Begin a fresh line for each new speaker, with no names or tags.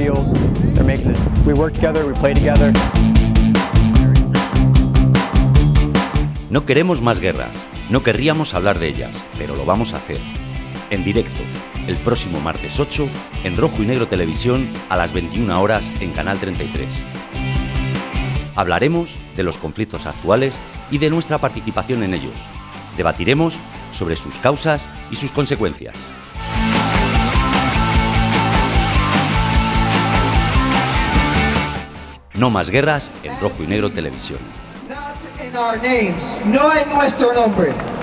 fields. We work together, we play together.
No queremos más guerras, no querríamos hablar de ellas, pero lo vamos a hacer. En directo, el próximo martes 8, en Rojo y Negro Televisión, a las 21 horas en Canal 33. Hablaremos de los conflictos actuales y de nuestra participación en ellos. Debatiremos sobre sus causas y sus consecuencias. No más guerras en Rojo y Negro Televisión.
No en nuestro nombre.